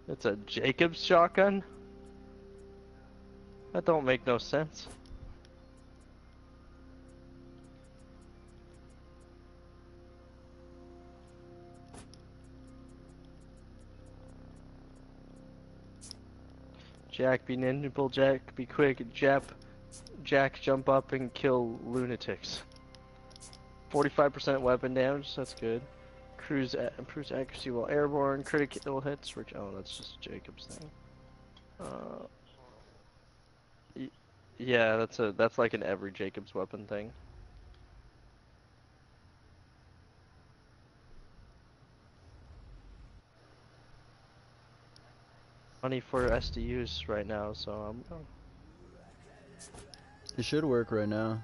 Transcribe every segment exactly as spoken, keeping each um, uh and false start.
It's a Jacobs shotgun? That don't make no sense. Jack, be nimble, Jack, be quick, Jap, Jack, jump up and kill lunatics. forty-five percent weapon damage, that's good. Cruise improves accuracy while airborne, critical hits, oh, that's just Jacob's thing. Uh, yeah, that's a that's like an every Jacob's weapon thing. Money for S D Us right now, so I'm. Oh. It should work right now.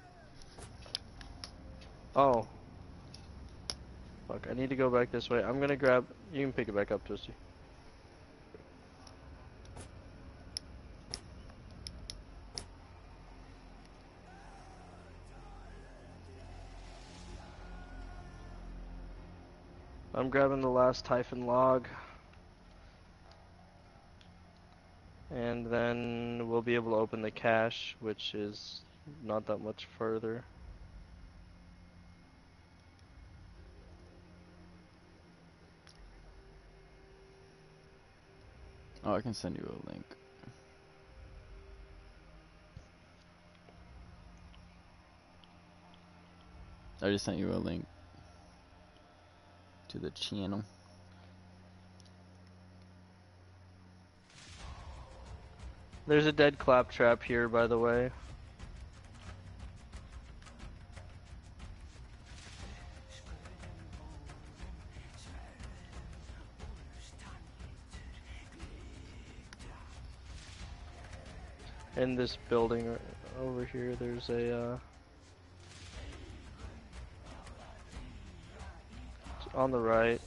Oh. Fuck, I need to go back this way. I'm gonna grab. You can pick it back up, Toasty. I'm grabbing the last Typhon log. And then we'll be able to open the cache, which is not that much further. Oh, I can send you a link. I just sent you a link to the channel. There's a dead claptrap here, by the way. In this building over here, there's a, uh... on the right.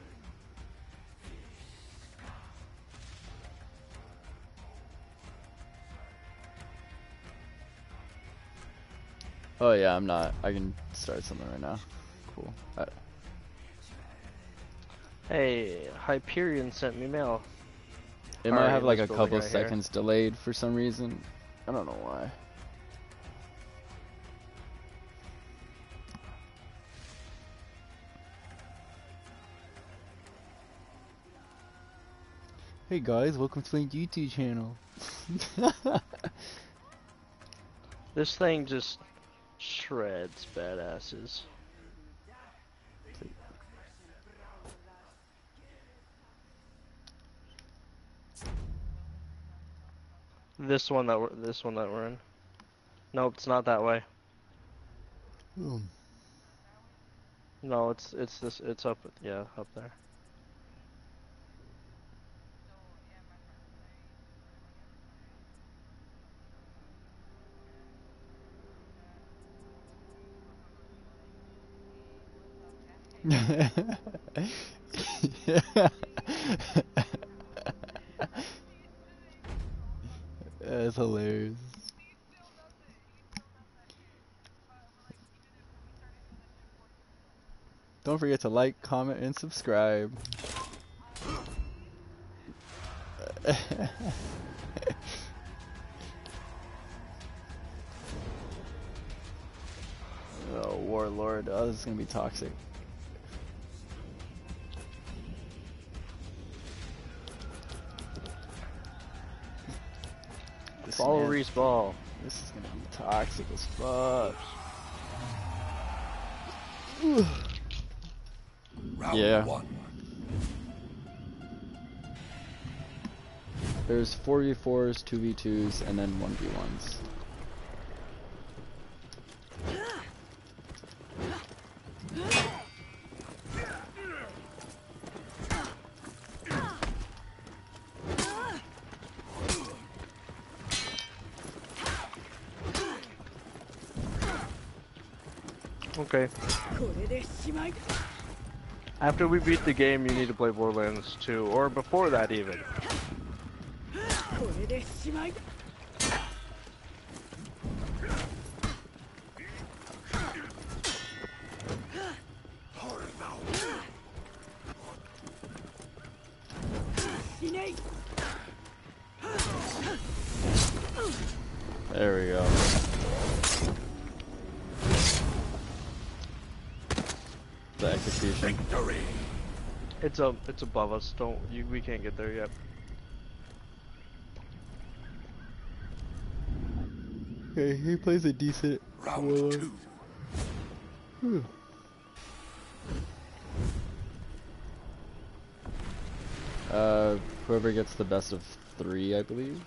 Oh yeah, I'm not. I can start something right now. Cool. Uh, hey, Hyperion sent me mail. it might have like a couple seconds delayed for some reason. I don't know why. Hey guys, welcome to my YouTube channel. This thing just shreds badasses. This one that we're this one that we're in. Nope, it's not that way. Ooh. No, it's it's this it's up yeah, up there. That's hilarious. Don't forget to like, comment, and subscribe. Oh, Warlord. Oh, this is gonna be toxic. This Follow man, Reese Ball. This is gonna be toxic as fuck. Yeah. One. There's four v fours, two v twos, and then one v ones. Okay. After we beat the game, you need to play Borderlands two, or before that even. There we go. The execution. Victory. It's up. It's above us. Don't you? We can't get there yet. Okay, he plays a decent round two. Whew. Uh, whoever gets the best of three, I believe.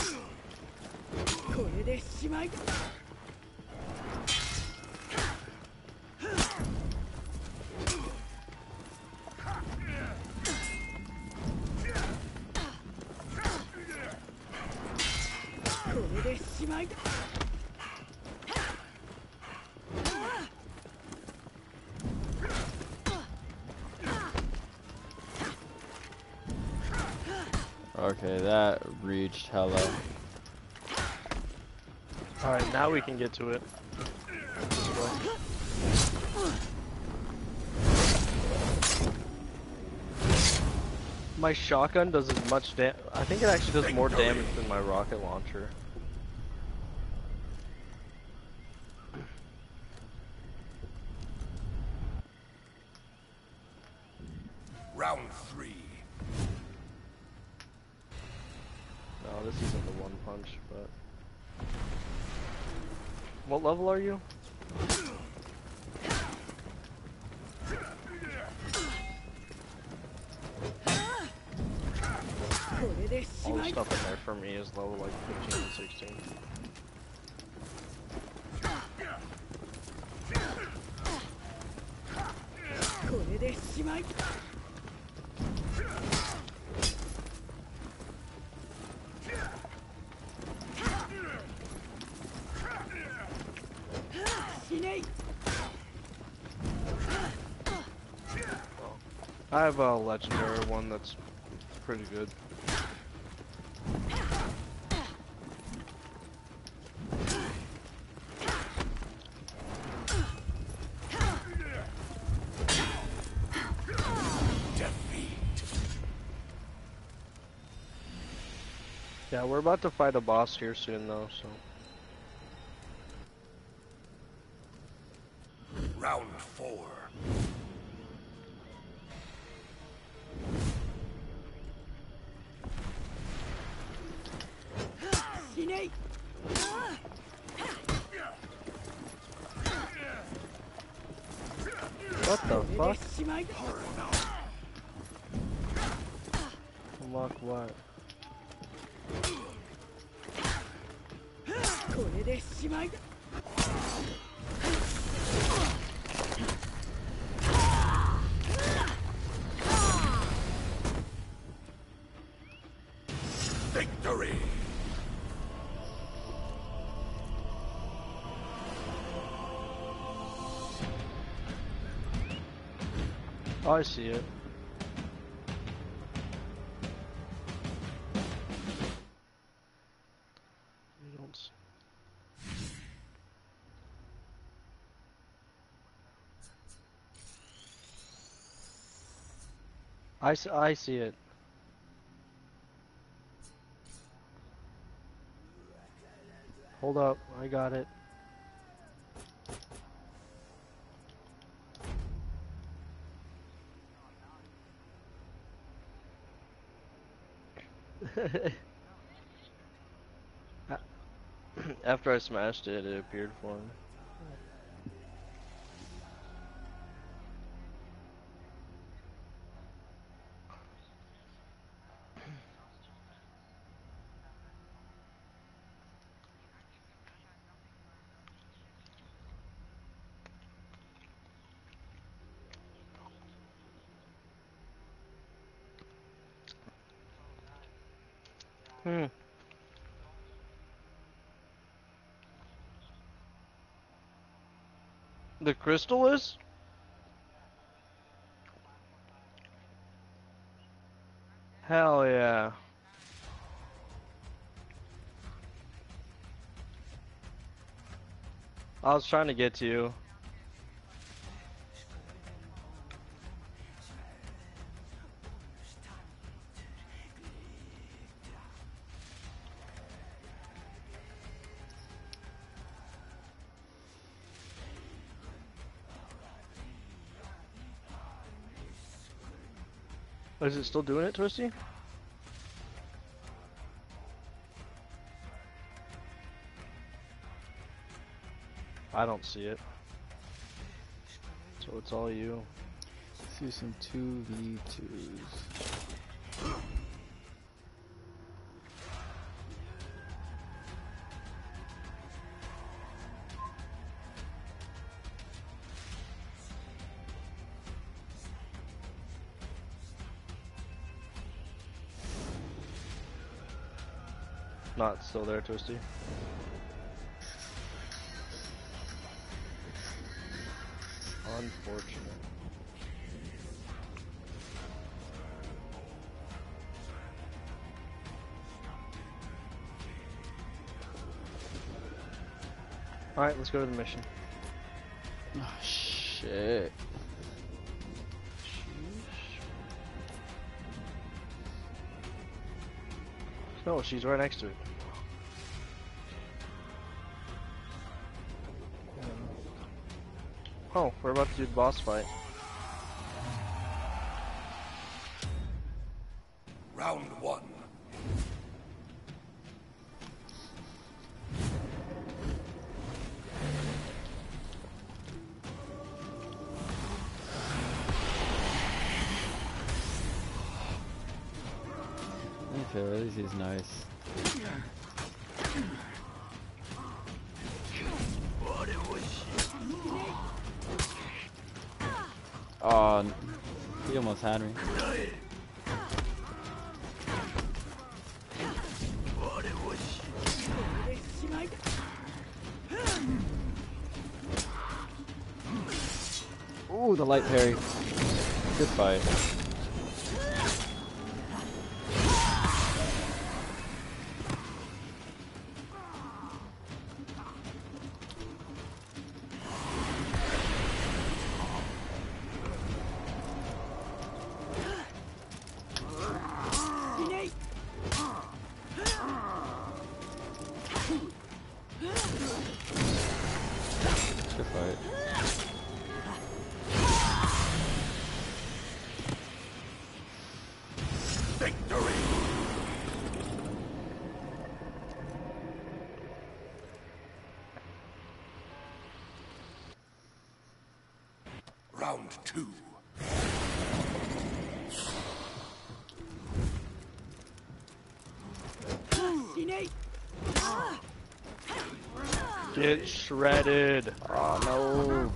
Okay, that reached hella. Alright, now we can get to it. My shotgun does as much damage. I think it actually does more damage than my rocket launcher. Round three. No, this isn't the one punch, but... What level are you? All the stuff in there for me is level like fifteen and sixteen. I have a legendary one that's pretty good. Yeah, we're about to fight a boss here soon though, so. Round four. What the fuck? Unlock what? Victory. Oh, I see it. You don't see. I, s I see it. Hold up, I got it. After I smashed it, it appeared for him. Hmm. The crystal is? Hell yeah. I was trying to get to you. Oh, is it still doing it, Twisty? I don't see it. So it's all you. Let's do some two v twos. Not still there, Twisty. Unfortunate. Alright, let's go to the mission. Oh, shit. No, she's right next to it. Oh, we're about to do the boss fight. Round one. Okay, this is nice. Oh, he almost had me. Ooh, the light parry. Good fight. Good fight. Victory! Round two. Get shredded. Oh no.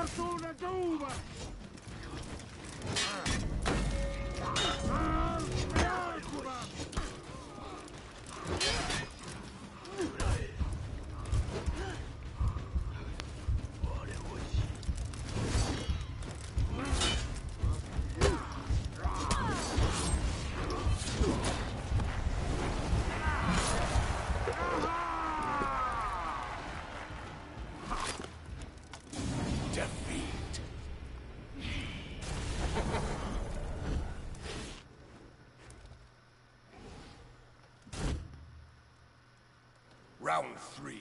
Defeat. Round three.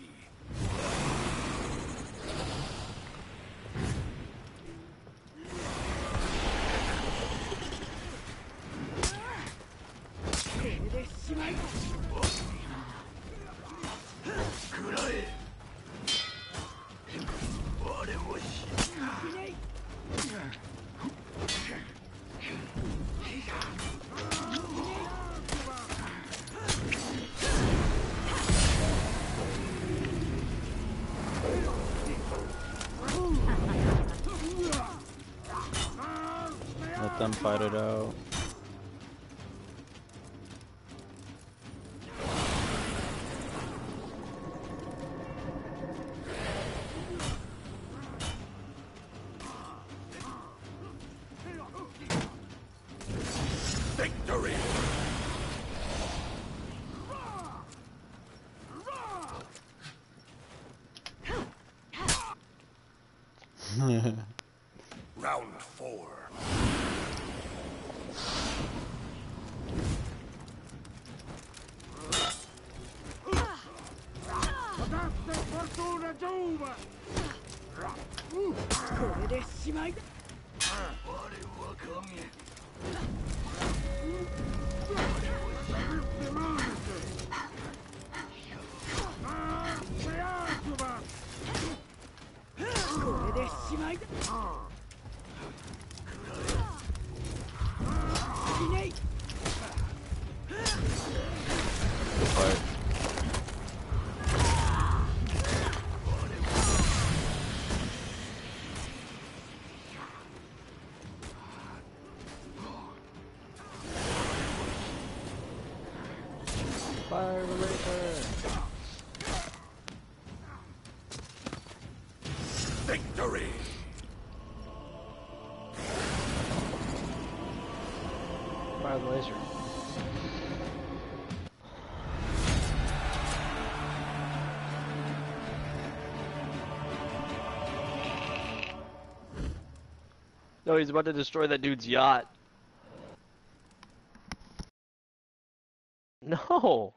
Let them fight it out. Victory! Round four. Fire the laser! Victory! Fire the laser. No, he's about to destroy that dude's yacht. No!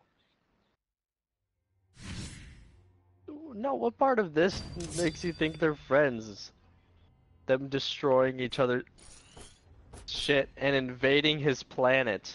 No, what part of this makes you think they're friends? Them destroying each other's shit and invading his planet.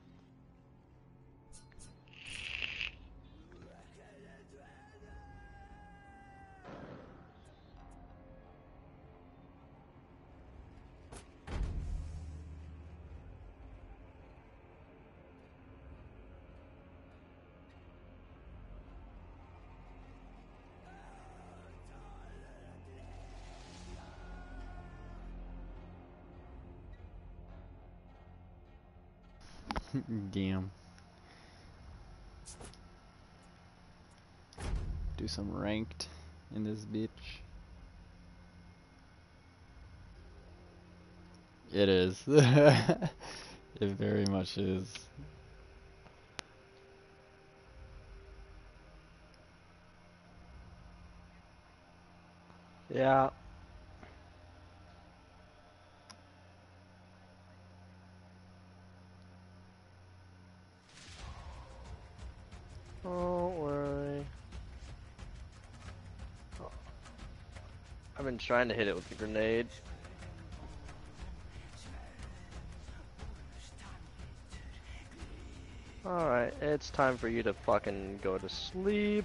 Damn. Do some ranked in this bitch. It is. It very much is. Yeah. Don't worry. I've been trying to hit it with the grenade. Alright, it's time for you to fucking go to sleep.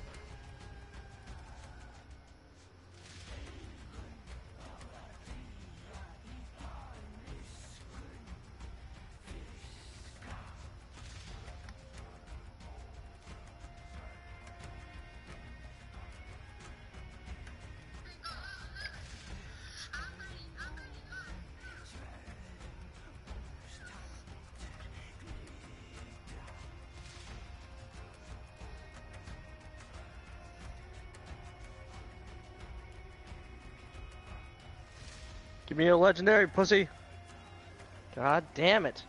Give me a legendary, pussy. God damn it.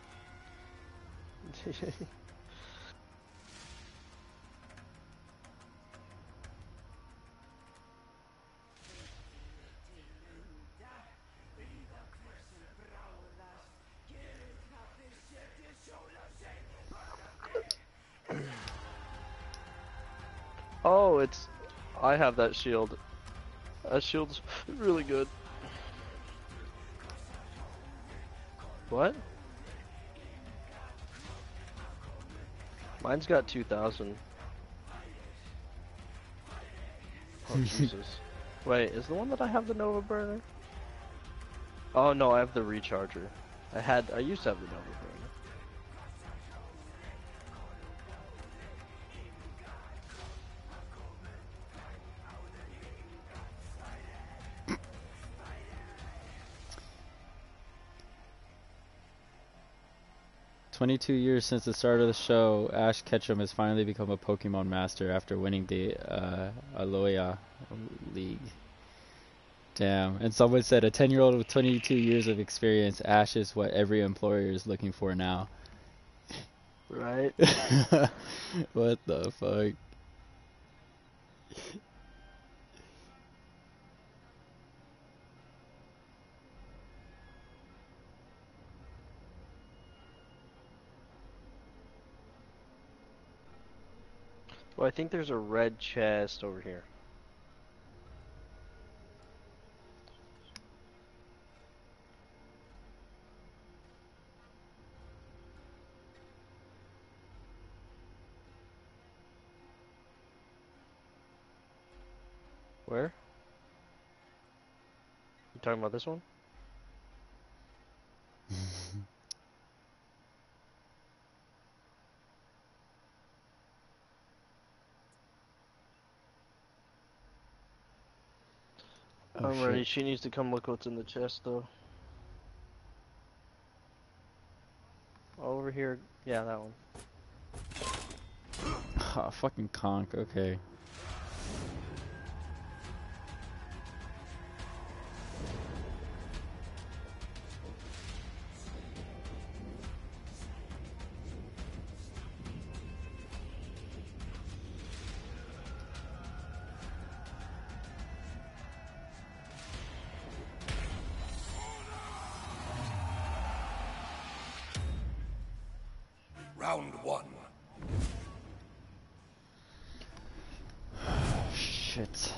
Oh, it's... I have that shield. That shield's really good. What? Mine's got two thousand. Oh, Jesus. Wait, is the one that I have the Nova Burner? Oh, no, I have the Recharger. I had, I used to have the Nova Burner. twenty-two years since the start of the show, Ash Ketchum has finally become a Pokemon Master after winning the uh, Alola League. Damn. And someone said, a ten-year-old with twenty-two years of experience, Ash is what every employer is looking for now. Right? What the fuck? Well, I think there's a red chest over here. Where? You talking about this one? Oh I'm shit. ready. She needs to come look what's in the chest, though. Over here. Yeah, that one. Ah, fucking conk, okay. Round one. Shit.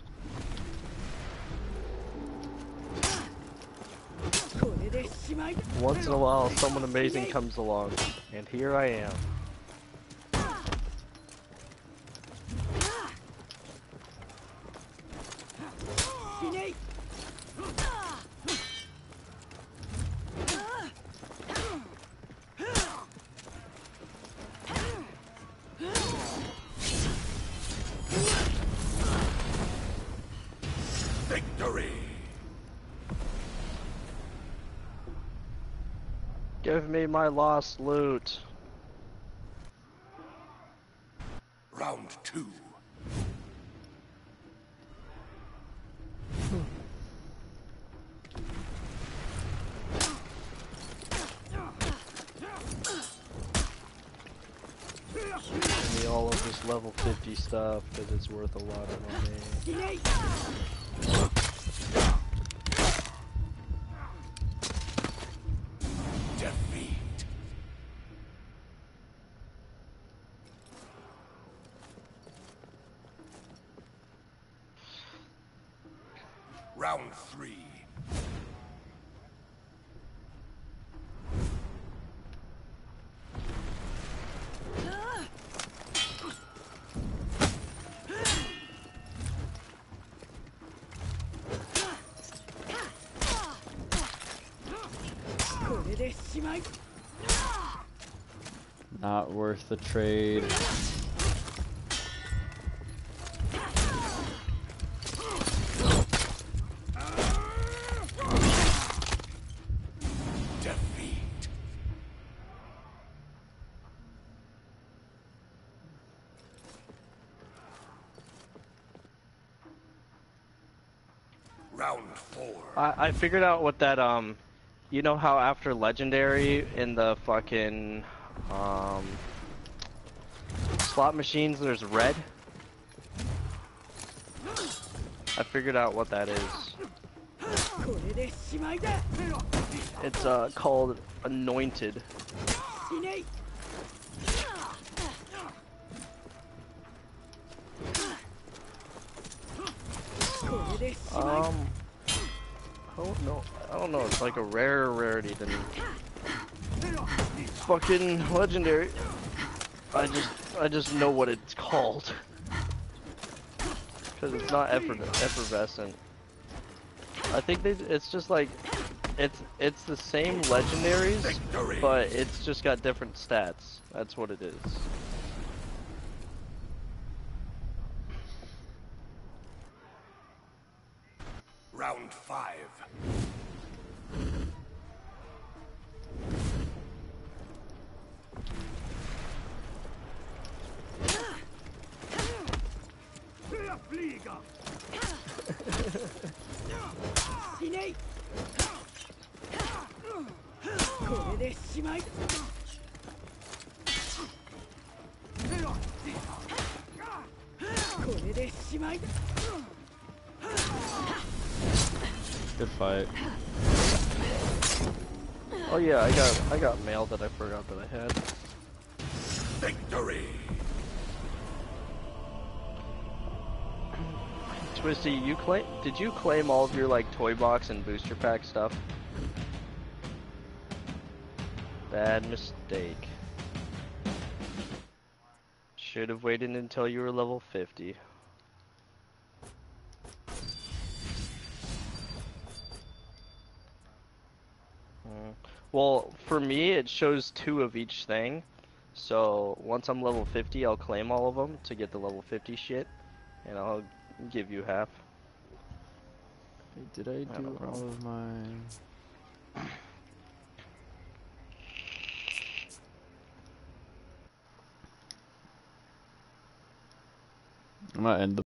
Once in a while, someone amazing comes along, and here I am. Victory. Give me my lost loot. Round two. Give me all of this level fifty stuff, because it's worth a lot of money. Defeat. Round three. Not worth the trade. Defeat. Round four. I, I figured out what that, um, you know how after Legendary in the fucking, um, slot machines there's red? I figured out what that is. It's, uh, called Anointed. Um, I don't know. I don't know. It's like a rarer rarity than fucking legendary. I just, I just know what it's called because it's not effer effervescent. I think they, it's just like, it's, it's the same legendaries, Victory. but it's just got different stats. That's what it is. Round five. Good fight. Oh yeah, I got, I got mail that I forgot that I had. Victory. Twisty, you claim? Did you claim all of your like toy box and booster pack stuff? Bad mistake. Should have waited until you were level fifty. Well, for me, it shows two of each thing. So once I'm level fifty, I'll claim all of them to get the level fifty shit, and I'll give you half. Wait, did I I do don't know. all of mine? I'm gonna end the